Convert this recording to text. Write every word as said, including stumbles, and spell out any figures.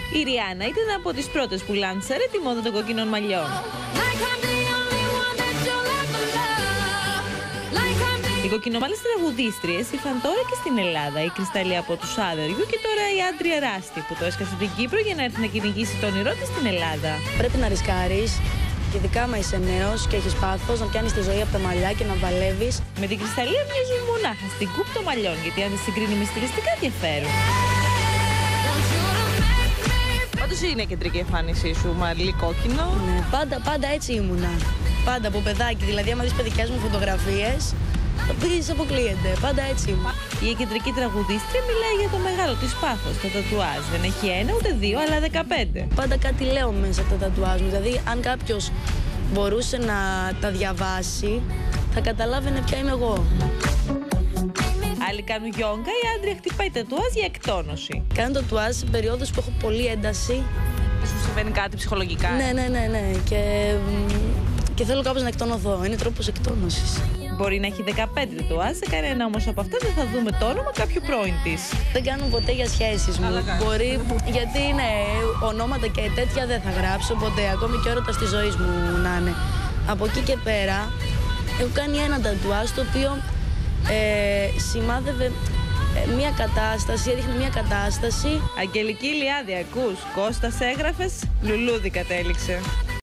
Η Ριάννα ήταν από τις πρώτες που λάνσαρε τη μόδα των κοκκινών μαλλιών. Οι κοκκινομάλες τραγουδίστριες ήρθαν τώρα και στην Ελλάδα. Η Κρυστάλλη από τους Άδεργου και τώρα η Άντρια Ράστη που το έσκασε την Κύπρο για να έρθει να κυνηγήσει το όνειρό της στην Ελλάδα. Πρέπει να ρισκάρεις, ειδικά άμα είσαι νέος και έχεις πάθος, να πιάνεις τη ζωή από τα μαλλιά και να παλεύεις. Με την Κρυσταλλία μοιάζουν μονάχα στην κούπ των μαλλιών, γιατί αν τις συγκρίνει με στιλιστικά διαφέρουν. Πάντως είναι κεντρική εμφάνισή σου, μαλλί κόκκινο. Ναι, πάντα, πάντα έτσι ήμουνα. Πάντα από παιδάκι, δηλαδή άμα δεις παιδικές μου φωτογραφίες, το πήγες αποκλείεται, πάντα έτσι ήμουν. Η κεντρική τραγουδίστρια μιλάει για το μεγάλο της πάθος, το τατουάζ. Δεν έχει ένα ούτε δύο, αλλά δεκαπέντε. Πάντα κάτι λέω μέσα από τα τατουάζ μου, δηλαδή αν κάποιος μπορούσε να τα διαβάσει, θα καταλάβαινε ποια είμαι εγώ. Άλλοι κάνουν γιόγκα, η Άντρια χτυπάει τατουάζ για εκτόνωση. Κάνω τατουάζ σε περιόδους που έχω πολλή ένταση. Σου συμβαίνει κάτι ψυχολογικά? Ναι, ναι, ναι, ναι. Και, και θέλω κάπως να εκτονωθώ. Είναι τρόπος εκτόνωσης. Μπορεί να έχει δεκαπέντε τατουάζ, σε κανένα όμως από αυτά δεν θα δούμε το όνομα κάποιου πρώην της. Δεν κάνω ποτέ για σχέσεις μου. Μπορεί, γιατί ναι, ονόματα και τέτοια δεν θα γράψω ποτέ. Ακόμη και όροτα της ζωής μου να είναι. Από εκεί και πέρα έχω κάνει ένα τατουάζ το οποίο ε, σημάδευε ε, μια κατάσταση, έδειχνε μια κατάσταση. Αγγελική Ηλιάδη, ακούς, Κώστας έγραφες, λουλούδι κατέληξε.